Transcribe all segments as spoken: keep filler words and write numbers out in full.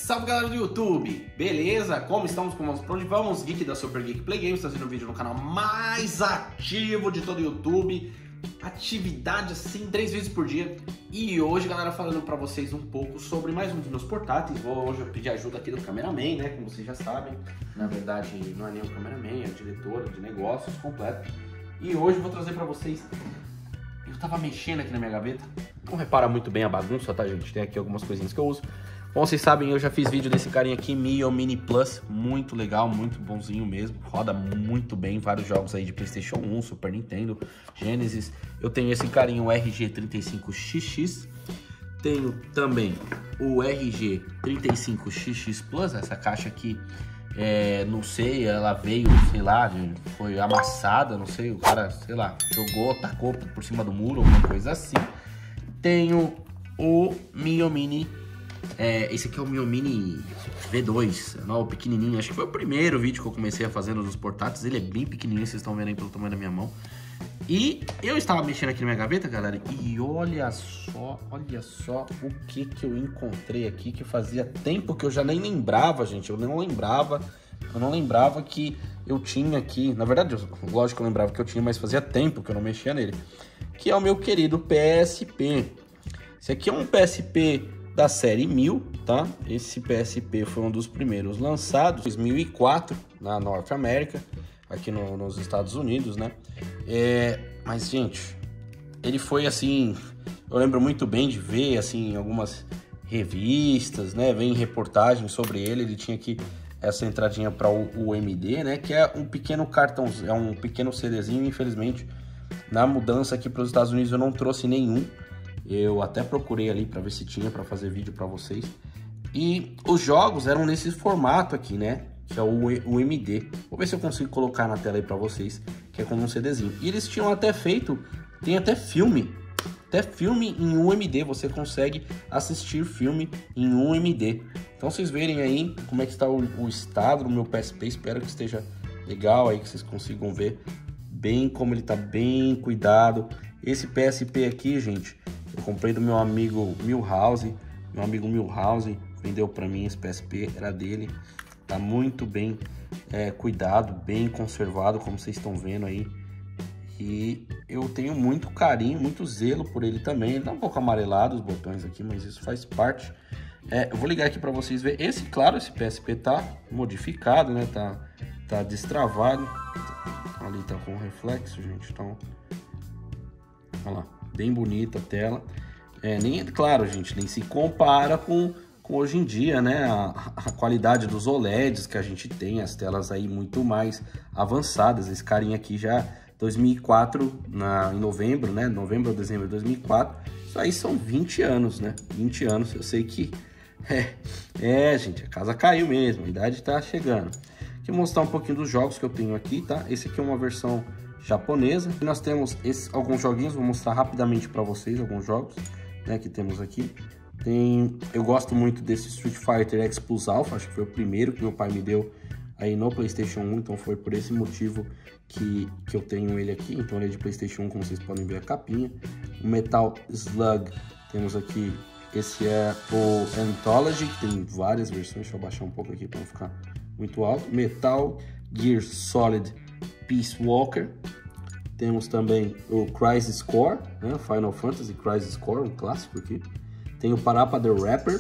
Salve galera do YouTube, beleza? Como estamos? Como vamos? Pra onde vamos? Geek da Super Geek Play Games, trazendo um vídeo no canal mais ativo de todo o YouTube. Atividade assim, três vezes por dia. E hoje, galera, falando pra vocês um pouco sobre mais um dos meus portáteis. Vou hoje pedir ajuda aqui do cameraman, né? Como vocês já sabem. Na verdade, não é nem o cameraman, é o diretor de negócios completo. E hoje eu vou trazer pra vocês... Eu tava mexendo aqui na minha gaveta. Não repara muito bem a bagunça, tá, gente? Tem aqui algumas coisinhas que eu uso. Como vocês sabem, eu já fiz vídeo desse carinha aqui, Mio Mini Plus, muito legal, muito bonzinho mesmo, roda muito bem, vários jogos aí de PlayStation um, Super Nintendo, Genesis. Eu tenho esse carinha, o R G trinta e cinco X X, tenho também o R G trinta e cinco X X Plus, essa caixa aqui, é, não sei, ela veio, sei lá, foi amassada, não sei, o cara, sei lá, jogou, tacou por cima do muro, alguma coisa assim. Tenho o Mio Mini. É, esse aqui é o Mio Mini V dois, não, o pequenininho, acho que foi o primeiro vídeo que eu comecei a fazer nos portáteis, ele é bem pequenininho, vocês estão vendo aí pelo tamanho da minha mão. E eu estava mexendo aqui na minha gaveta, galera, e olha só, olha só o que que eu encontrei aqui, que fazia tempo que eu já nem lembrava, gente, eu não lembrava, eu não lembrava que eu tinha aqui, na verdade, eu, lógico que eu lembrava que eu tinha, mas fazia tempo que eu não mexia nele, que é o meu querido P S P. Esse aqui é um P S P da série mil, tá? Esse P S P foi um dos primeiros lançados, dois mil e quatro, na Norte América, aqui no, nos Estados Unidos, né? É, mas, gente, ele foi assim, eu lembro muito bem de ver, assim, algumas revistas, né? Vem reportagens sobre ele, ele tinha aqui essa entradinha para o U M D, né? Que é um pequeno cartão, é um pequeno CDzinho, infelizmente, na mudança aqui para os Estados Unidos eu não trouxe nenhum. Eu até procurei ali para ver se tinha para fazer vídeo para vocês. E os jogos eram nesse formato aqui, né? Que é o U M D. Vou ver se eu consigo colocar na tela aí para vocês, que é como um CDzinho. E eles tinham até feito, tem até filme, até filme em U M D. Você consegue assistir filme em U M D. Então vocês verem aí como é que está o, o estado do meu P S P. Espero que esteja legal aí, que vocês consigam ver bem como ele está bem cuidado. Esse P S P aqui, gente, eu comprei do meu amigo Milhouse, meu amigo Milhouse vendeu para mim esse P S P, era dele, tá muito bem é, cuidado, bem conservado, como vocês estão vendo aí, e eu tenho muito carinho, muito zelo por ele também. Ele tá um pouco amarelado os botões aqui, mas isso faz parte. É, eu vou ligar aqui para vocês verem, esse, claro, esse P S P tá modificado, né, tá, tá destravado, ali tá com reflexo, gente, então, olha lá. Bem bonita a tela, é, nem, claro, gente, nem se compara com, com hoje em dia, né, a, a qualidade dos O L E Ds que a gente tem, as telas aí muito mais avançadas. Esse carinha aqui já dois mil e quatro, na, em novembro, né, novembro ou dezembro de dois mil e quatro, isso aí são vinte anos, né, vinte anos, eu sei que, é, é, gente, a casa caiu mesmo, a idade tá chegando. Aqui vou mostrar um pouquinho dos jogos que eu tenho aqui, tá, esse aqui é uma versão japonesa. E nós temos esses, alguns joguinhos, vou mostrar rapidamente para vocês alguns jogos, né, que temos aqui. Tem, eu gosto muito desse Street Fighter X Plus Alpha, acho que foi o primeiro que meu pai me deu aí no PlayStation um, então foi por esse motivo que, que eu tenho ele aqui. Então ele é de PlayStation um, como vocês podem ver a capinha. O Metal Slug, temos aqui, esse é o Anthology, que tem várias versões, deixa eu baixar um pouco aqui para não ficar muito alto. Metal Gear Solid Peace Walker, temos também o Crisis Core, né? Final Fantasy Crisis Core, um clássico aqui. Tem o Parappa the Rapper,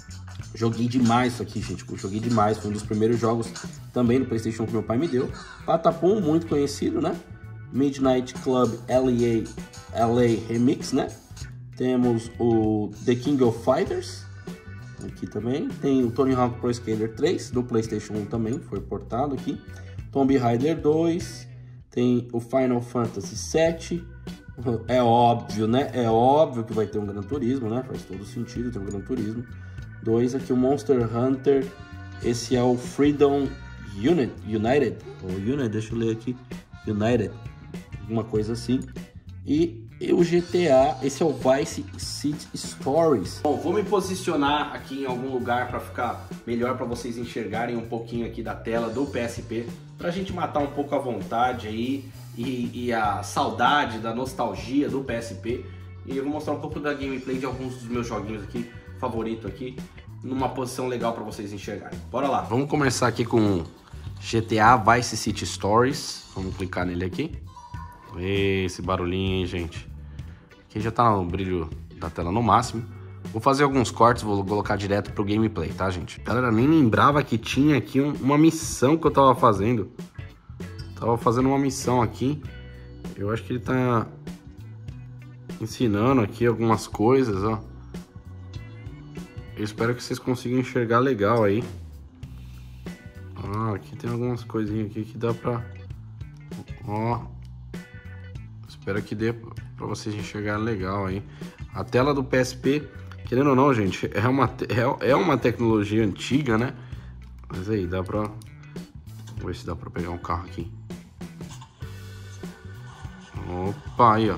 joguei demais isso aqui, gente, eu joguei demais, foi um dos primeiros jogos também do PlayStation que meu pai me deu. Patapom, muito conhecido, né? Midnight Club L A, L A Remix, né? Temos o The King of Fighters, aqui também. Tem o Tony Hawk Pro Skater três, do PlayStation um também, foi portado aqui. Tomb Raider dois, tem o Final Fantasy sete, é óbvio, né? É óbvio que vai ter um Gran Turismo, né? Faz todo sentido ter um Gran Turismo dois. Aqui o Monster Hunter, esse é o Freedom Unit, United, ou United, deixa eu ler aqui, United, alguma coisa assim. E E o G T A, esse é o Vice City Stories. Bom, vou me posicionar aqui em algum lugar para ficar melhor, para vocês enxergarem um pouquinho aqui da tela do P S P, pra gente matar um pouco a vontade aí e, e a saudade da nostalgia do P S P. E eu vou mostrar um pouco da gameplay de alguns dos meus joguinhos aqui, favorito aqui. numa posição legal pra vocês enxergarem. Bora lá. Vamos começar aqui com G T A Vice City Stories. Vamos clicar nele aqui. Esse barulhinho, hein, gente. Aqui já tá no brilho da tela no máximo. Vou fazer alguns cortes, vou colocar direto pro gameplay, tá, gente? Galera, nem lembrava que tinha aqui um, uma missão que eu tava fazendo. Tava fazendo uma missão aqui. Eu acho que ele tá ensinando aqui algumas coisas, ó. Eu espero que vocês consigam enxergar legal aí. Ah, aqui tem algumas coisinhas aqui que dá pra... Ó. Espero que dê pra vocês enxergarem legal aí. A tela do P S P... Querendo ou não, gente, é uma, é, é uma tecnologia antiga, né? Mas aí, dá pra... Vamos ver se dá pra pegar um carro aqui. Opa, aí, ó.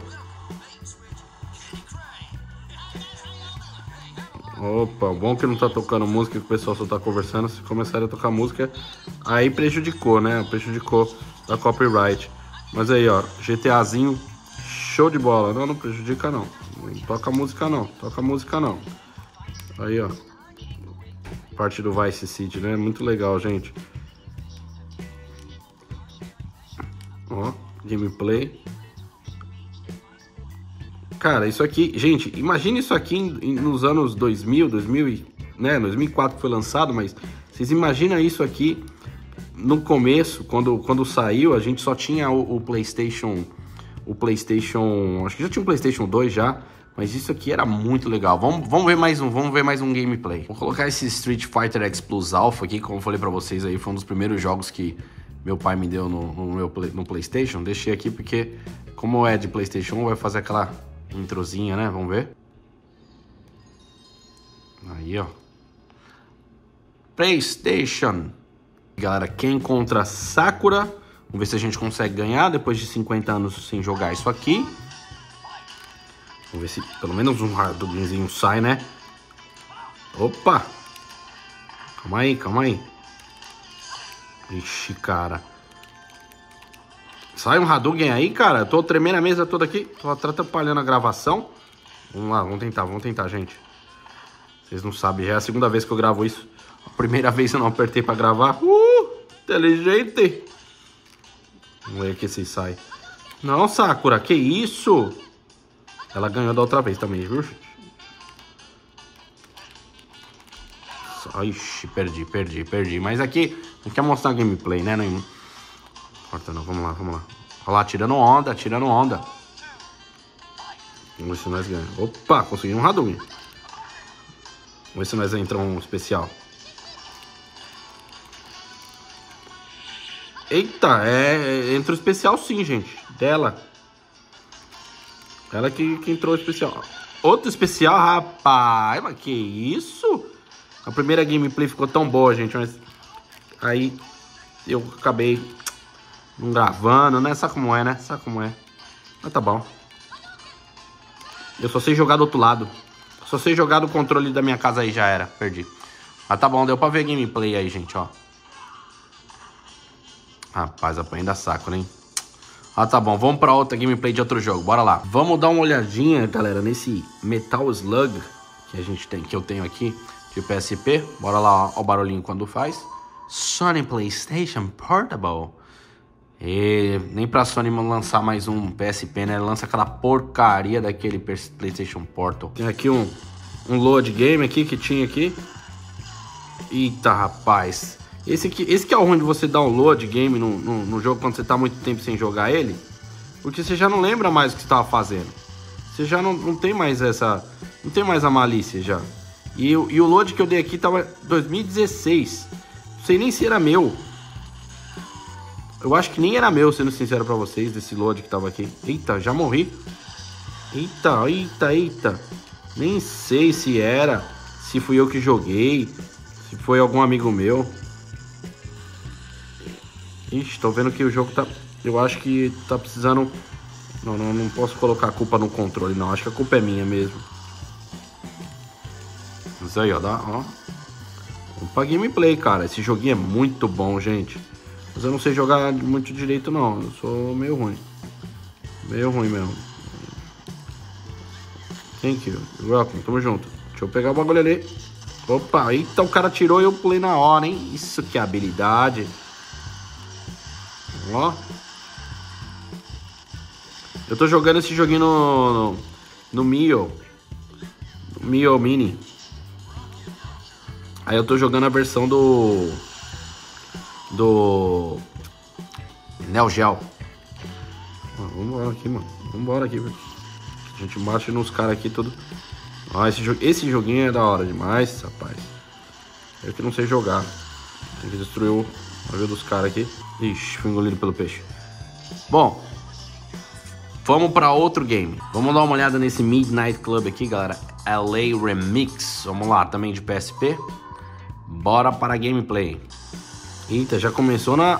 Opa, bom que não tá tocando música, que o pessoal só tá conversando. Se começarem a tocar música, aí prejudicou, né? Prejudicou a copyright. Mas aí, ó, GTAzinho, show de bola. Não, não prejudica, não. Não toca música não, toca música não. Aí, ó. Parte do Vice City, né? Muito legal, gente. Ó, gameplay. Cara, isso aqui... Gente, imagine isso aqui em, nos anos dois mil, dois mil e... Né? dois mil e quatro foi lançado, mas... Vocês imaginam isso aqui no começo, quando, quando saiu, a gente só tinha o, o PlayStation... O PlayStation... Acho que já tinha um PlayStation dois já. Mas isso aqui era muito legal. Vamos, vamos ver mais um, vamos ver mais um gameplay. Vou colocar esse Street Fighter X Plus Alpha aqui, como eu falei pra vocês aí, foi um dos primeiros jogos que meu pai me deu no, no meu no PlayStation. Deixei aqui porque, como é de PlayStation um, vai fazer aquela introzinha, né? Vamos ver. Aí, ó. PlayStation. Galera, quem contra Sakura? Vamos ver se a gente consegue ganhar depois de cinquenta anos sem jogar isso aqui. Vamos ver se pelo menos um Hadoukenzinho sai, né? Opa! Calma aí, calma aí. Ixi, cara. Sai um Hadouken aí, cara. Eu tô tremendo a mesa toda aqui. Tô atrapalhando a gravação. Vamos lá, vamos tentar, vamos tentar, gente. Vocês não sabem, é a segunda vez que eu gravo isso. A primeira vez eu não apertei pra gravar. Uh! Inteligente! Vamos ver aqui se sai. Não, Sakura, que isso? Ela ganhou da outra vez também, viu? Ixi, perdi, perdi, perdi. Mas aqui, não quer mostrar gameplay, né? Não importa não, vamos lá, vamos lá. Olha lá, tirando onda, tirando onda. Vamos ver se nós ganhamos. Opa, conseguimos um Hadouken. Vamos ver se nós entramos um especial. Eita, é, entra o especial sim, gente. Dela. Ela que, que entrou especial. Outro especial, rapaz. Mas que isso? A primeira gameplay ficou tão boa, gente. Mas aí eu acabei não gravando, né? Sabe como é, né? Sabe como é. Mas tá bom. Eu só sei jogar do outro lado. Só sei jogar do controle da minha casa aí, já era. Perdi. Mas tá bom, deu pra ver gameplay aí, gente, ó. Rapaz, apanhei da saco, hein? Ah, tá bom. Vamos pra outra gameplay de outro jogo. Bora lá. Vamos dar uma olhadinha, galera, nesse Metal Slug que a gente tem, que eu tenho aqui de P S P. Bora lá, ó, o barulhinho quando faz. Sony PlayStation Portable. E nem pra Sony lançar mais um P S P, né? Lança aquela porcaria daquele PlayStation Portal. Tem aqui um, um load game aqui que tinha aqui. Eita, rapaz. Esse, aqui, esse que é o ruim de você dar um load game no, no, no jogo quando você tá muito tempo sem jogar ele. Porque você já não lembra mais o que você tava fazendo. Você já não, não tem mais essa... Não tem mais a malícia já. E, e o load que eu dei aqui tava dois mil e dezesseis. Não sei nem se era meu. Eu acho que nem era meu, sendo sincero pra vocês, desse load que tava aqui. Eita, já morri. Eita, eita, eita. Nem sei se era, se fui eu que joguei, se foi algum amigo meu. Ixi, tô vendo que o jogo tá... Eu acho que tá precisando... Não, não, não posso colocar a culpa no controle, não. Acho que a culpa é minha mesmo. Mas aí, ó, dá, ó. Vamos pra gameplay, cara. Esse joguinho é muito bom, gente. Mas eu não sei jogar muito direito, não. Eu sou meio ruim. Meio ruim mesmo. Thank you. Welcome. Tamo junto. Deixa eu pegar o bagulho ali. Opa, eita, o cara tirou e eu pulei na hora, hein? Isso que é habilidade. Ó. Eu tô jogando esse joguinho no... No, no Mio. No Mio Mini. Aí eu tô jogando a versão do... Do... Neo Geo. Vambora aqui, mano. Vambora aqui, velho. A gente bate nos caras aqui tudo. Ah, esse, jo esse joguinho é da hora demais, rapaz. Eu que não sei jogar. Tem que destruir o navio dos caras aqui. Ixi, fui engolido pelo peixe. Bom, vamos pra outro game. Vamos dar uma olhada nesse Midnight Club aqui, galera. L A Remix. Vamos lá, também de P S P. Bora para a gameplay. Eita, já começou na...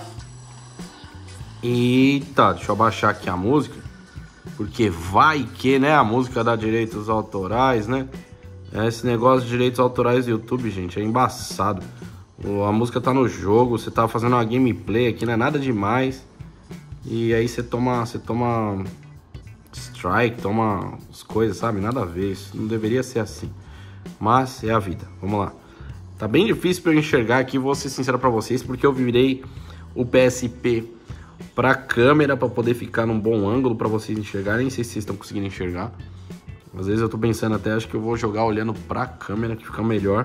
Eita, deixa eu abaixar aqui a música. Porque vai que, né, a música dá direitos autorais, né? Esse negócio de direitos autorais do YouTube, gente, é embaçado. A música tá no jogo, você tá fazendo uma gameplay aqui, não é nada demais. E aí você toma, você toma strike, toma as coisas, sabe? Nada a ver, isso não deveria ser assim. Mas é a vida, vamos lá. Tá bem difícil pra eu enxergar aqui, vou ser sincero pra vocês, porque eu virei o P S P pra câmera, pra poder ficar num bom ângulo pra vocês enxergarem. Nem sei se vocês estão conseguindo enxergar. Às vezes eu tô pensando até, acho que eu vou jogar olhando pra câmera, que fica melhor.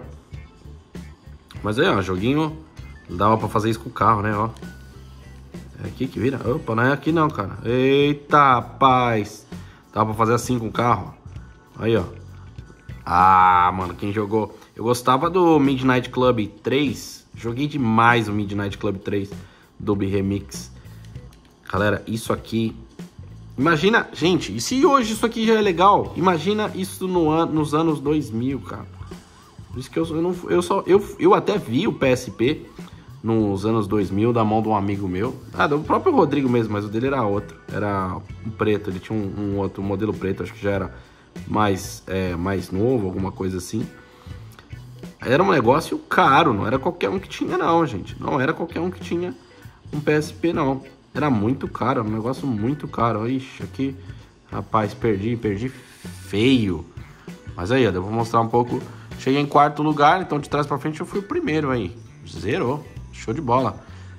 Mas aí, ó, joguinho, dava pra fazer isso com o carro, né, ó. É aqui que vira? Opa, não é aqui não, cara. Eita, rapaz. Dava pra fazer assim com o carro. Aí, ó. Ah, mano, quem jogou... Eu gostava do Midnight Club três. Joguei demais o Midnight Club três Dolby Remix. Galera, isso aqui... Imagina, gente, e se hoje isso aqui já é legal? Imagina isso no an... nos anos dois mil, cara. Por isso que eu, eu, não, eu, só, eu, eu até vi o P S P nos anos dois mil da mão de um amigo meu. Ah, do próprio Rodrigo mesmo, mas o dele era outro. Era um preto, ele tinha um, um outro modelo preto, acho que já era mais, é, mais novo, alguma coisa assim. Era um negócio caro, não era qualquer um que tinha não, gente. Não era qualquer um que tinha um P S P não. Era muito caro, um negócio muito caro. Ixi, aqui, rapaz, perdi, perdi feio. Mas aí, ó, eu vou mostrar um pouco. Cheguei em quarto lugar, então de trás pra frente eu fui o primeiro aí. Zerou, show de bola.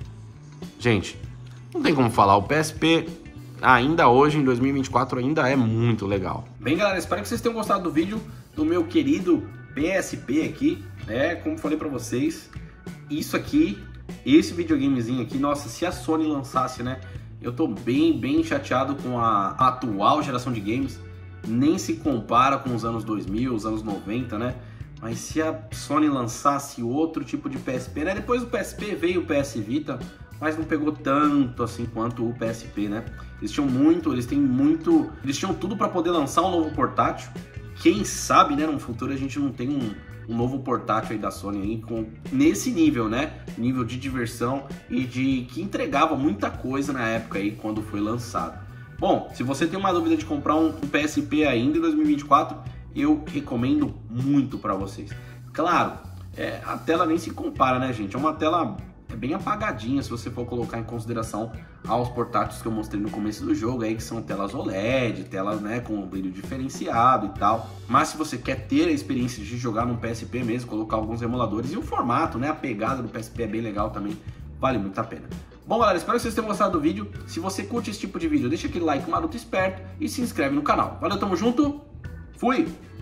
Gente, não tem como falar, o P S P ainda hoje, em dois mil e vinte e quatro, ainda é muito legal. Bem, galera, espero que vocês tenham gostado do vídeo do meu querido P S P aqui. É, como falei pra vocês, isso aqui, esse videogamezinho aqui, nossa, se a Sony lançasse, né? Eu tô bem, bem chateado com a atual geração de games. Nem se compara com os anos dois mil, os anos noventa, né? Mas se a Sony lançasse outro tipo de P S P, né? Depois do P S P veio o P S Vita, mas não pegou tanto assim quanto o P S P, né? Eles tinham muito, eles têm muito... Eles tinham tudo para poder lançar um novo portátil. Quem sabe, né? No futuro a gente não tem um... um novo portátil aí da Sony aí com, nesse nível, né? Nível de diversão e de que entregava muita coisa na época aí quando foi lançado. Bom, se você tem uma dúvida de comprar um, um P S P ainda em dois mil e vinte e quatro, eu recomendo muito para vocês. Claro, é, a tela nem se compara, né, gente? É uma tela é bem apagadinha se você for colocar em consideração aos portáteis que eu mostrei no começo do jogo aí, que são telas O L E D, telas, né, com brilho diferenciado e tal. Mas se você quer ter a experiência de jogar num P S P mesmo, colocar alguns emuladores e o formato, né, a pegada do P S P é bem legal também, vale muito a pena. Bom, galera, espero que vocês tenham gostado do vídeo. Se você curte esse tipo de vídeo, deixa aquele like maroto esperto e se inscreve no canal. Valeu, tamo junto, fui!